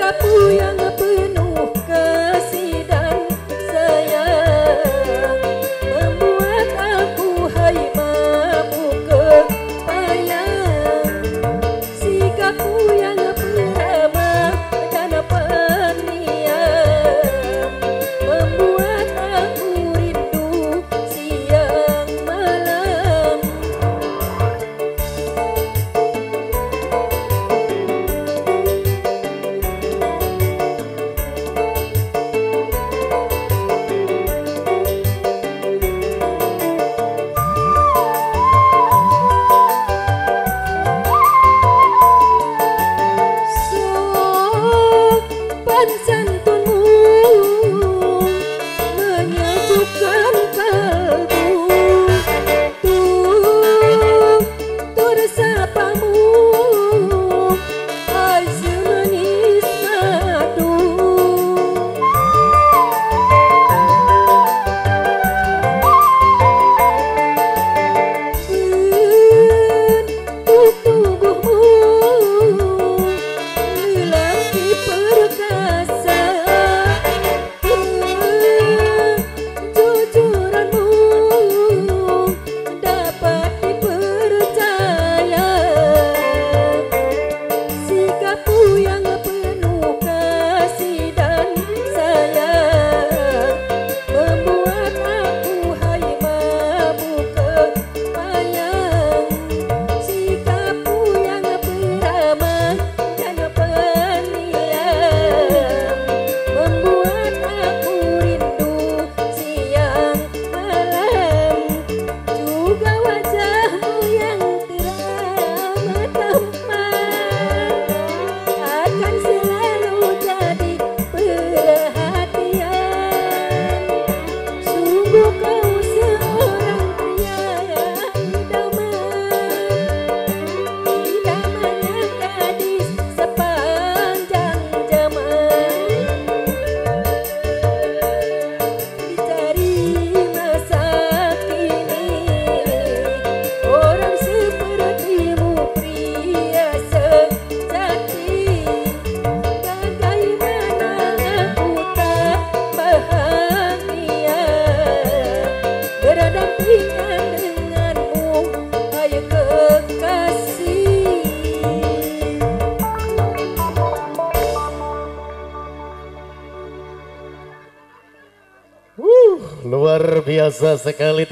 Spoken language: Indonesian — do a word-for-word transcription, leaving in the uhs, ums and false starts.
sikapmu yang penuh kasih dan sayang membuat aku hai mabuk kepayang. Sikapmu yang ramah dan pendiam membuat aku rindu siang malam. Sopan santunmu menyejukkan kalbu, tutur sapamu hai semanis madu. Bentuk tubuhmu lelaki perkasa, kejujuranmu dapat dipercaya. Sikapmu yang penuh kasih dan sayang membuat aku hai mabuk kepayang. Sikapmu yang beramah dan pendiam membuat aku rindu siang malam. Juga wajahmu yang teramah tampan akan selalu jadi perhatian. Sungguh kau seorang pria yang idaman, idamannya gadis sepanjang zaman. Dicari masa kini orang sepertimu pria sejati. Bagaimana aku tak bahagia berdampingan denganmu hai kekasih. Uh, luar biasa sekali.